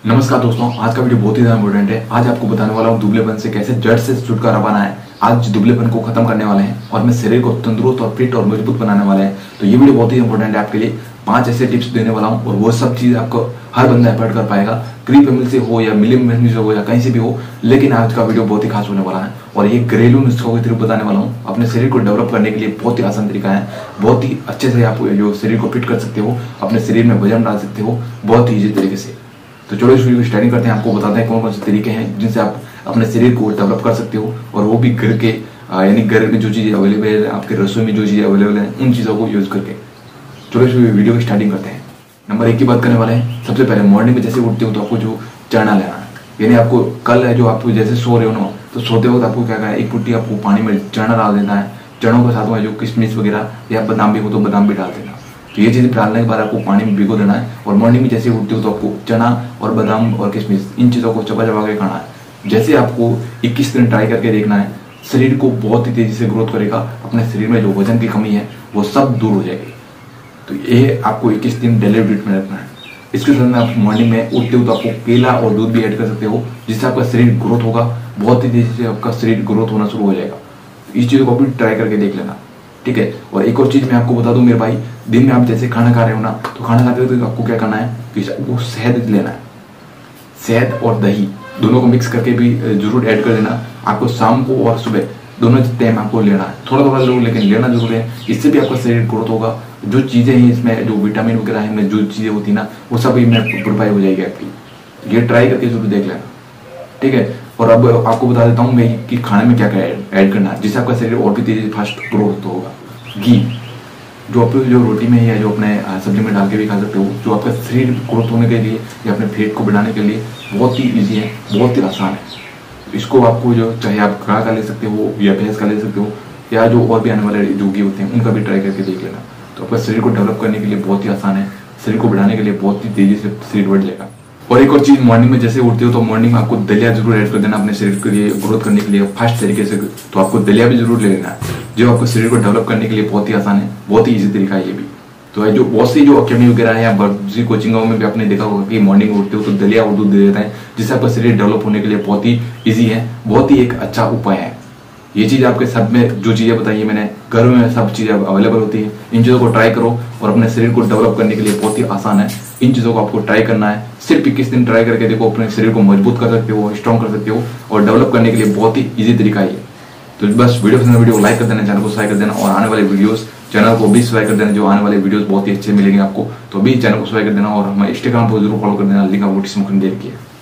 नमस्कार दोस्तों, आज का वीडियो बहुत ही ज्यादा इंपॉर्टेंट है। आज आपको बताने वाला हूँ दुबलेपन से कैसे जड़ से छुटकारा पाना है। आज दुबलेपन को खत्म करने वाले हैं और अपने शरीर को तंदुरुस्त और फिट और मजबूत बनाने वाले हैं। तो ये वीडियो बहुत ही इंपॉर्टेंट है आपके लिए। 5 ऐसे टिप्स देने वाला हूँ और वो सब चीज आपको हर बंदा एफर्ट कर पाएगा, क्रीप एमिल से हो या मिली से हो या कहीं से भी हो। लेकिन आज का वीडियो बहुत ही खास होने वाला है और ये घरेलू नुस्खों के थ्रू बताने वाला हूँ। अपने शरीर को डेवलप करने के लिए बहुत ही आसान तरीका है। बहुत ही अच्छे से आप जो शरीर को फिट कर सकते हो, अपने शरीर में वजन डाल सकते हो बहुत ही ईजी तरीके से। तो चलो इस वीडियो की स्टार्टिंग करते हैं। आपको बताते हैं कौन कौन से तरीके हैं जिनसे आप अपने शरीर को डेवलप कर सकते हो और वो भी घर के यानी घर में जो चीज़ें अवेलेबल है, आपके रसोई में जो चीज़ें अवेलेबल है, उन चीज़ों को यूज करके। चलो इस वीडियो की स्टार्टिंग करते हैं। नंबर 1 की बात करने वाले हैं। सबसे पहले मॉर्निंग में जैसे उठते हो तो आपको जो चना लेना है, यानी आपको कल है जो आप जैसे सो रहे हो ना, तो सोते वक्त आपको क्या करना है, 1 फुट्टी आपको पानी में चना डाल देना है। चनों के साथ में जो किशमिश वगैरह या बादाम भी हो तो बादाम भी डाल देना। तो ये चीज़ डालने के बाद आपको पानी में भिगो देना है और मॉर्निंग में जैसे उठते हो तो आपको चना और बादाम और किशमिश इन चीज़ों को चबा चबा के खाना है। जैसे आपको 21 दिन ट्राई करके देखना है, शरीर को बहुत ही तेजी से ग्रोथ करेगा। अपने शरीर में जो वजन की कमी है वो सब दूर हो जाएगी। तो ये आपको 21 दिन डेली रूटीन में रखना है। इसके साथ में आप मॉर्निंग में उठते हो तो आपको केला और दूध भी ऐड कर सकते हो, जिससे आपका शरीर ग्रोथ होगा। बहुत ही तेजी से आपका शरीर ग्रोथ होना शुरू हो जाएगा। इस चीज़ को भी ट्राई करके देख लेना, ठीक है। और एक और चीज़ मैं आपको बता दूं मेरे भाई, दिन में आप जैसे खाना खा रहे हो ना, तो खाना खाते हो तो आपको क्या करना है कि आपको शहद लेना है। शहद और दही दोनों को मिक्स करके भी जरूर ऐड कर देना। आपको शाम को और सुबह दोनों टाइम आपको लेना है, थोड़ा थोड़ा जरूर लेकिन लेना जरूर है। इससे भी आपका शरीर ग्रोथ होगा। जो चीज़ें हैं इसमें, जो विटामिन वगैरह है इनमें, जो चीज़ें होती है ना, वो सब इनमें प्रोवाइड हो जाएगी आपकी। ये ट्राई करके जरूर देख लेना, ठीक है। और अब आपको बता देता हूँ मैं कि खाने में क्या क्या ऐड करना है जिससे आपका शरीर और भी तेजी फास्ट ग्रोथ होगा। घी जो आप जो रोटी में या जो अपने सब्जी में डाल के भी खा सकते हो, जो आपका शरीर ग्रोथ होने के लिए या अपने पेट को बढ़ाने के लिए बहुत ही ईजी है, बहुत ही आसान है। इसको आपको जो चाहे आप गाय का ले सकते हो या भैंस का ले सकते हो या जो और भी आने वाले जो घी होते हैं उनका भी ट्राई करके देख लेना। तो आपका शरीर को डेवलप करने के लिए बहुत ही आसान है, शरीर को बढ़ाने के लिए बहुत ही तेजी से शरीर बढ़ जाएगा। और एक और चीज, मॉर्निंग में जैसे उठते हो तो मॉर्निंग में आपको दलिया जरूर ऐड कर देना अपने शरीर के लिए ग्रोथ करने के लिए फास्ट तरीके से। तो आपको दलिया भी जरूर ले लेना है, जो आपको शरीर को डेवलप करने के लिए बहुत ही आसान है, बहुत ही ईजी तरीका है ये भी। तो जो बहुत सी जो अकेडमी वगैरह है या दूसरी कोचिंगों में भी आपने देखा होगा कि मॉर्निंग उठते हो तो दलिया और दूध दे देता है, जिससे आपका शरीर डेवलप होने के लिए बहुत ही ईजी है, बहुत ही एक अच्छा उपाय है। ये चीज़ आपके सब में जो चीज़ें बताई है मैंने, घर में सब चीज़ें अवेलेबल होती है। इन चीज़ों को ट्राई करो और अपने शरीर को डेवलप करने के लिए बहुत ही आसान है। इन चीज़ों को आपको ट्राई करना है। सिर्फ 21 दिन ट्राई करके देखो, अपने शरीर को मजबूत कर सकते हो, स्ट्रॉन्ग कर सकते हो और डेवलप करने के लिए बहुत ही ईजी तरीका है। तो बस वीडियो को लाइक कर देना, चैनल को सब्सक्राइब कर देना और आने वाले वीडियोस चैनल को भी सब्सक्राइब कर देना। जो आने वाले वीडियोस बहुत ही अच्छे मिलेंगे आपको, तो भी चैनल को सब्सक्राइब कर देना और हमारे इंस्टाग्राम पर जरूर फॉलो कर देना। लिंक आपको डिस्क्रिप्शन में दे रखी है।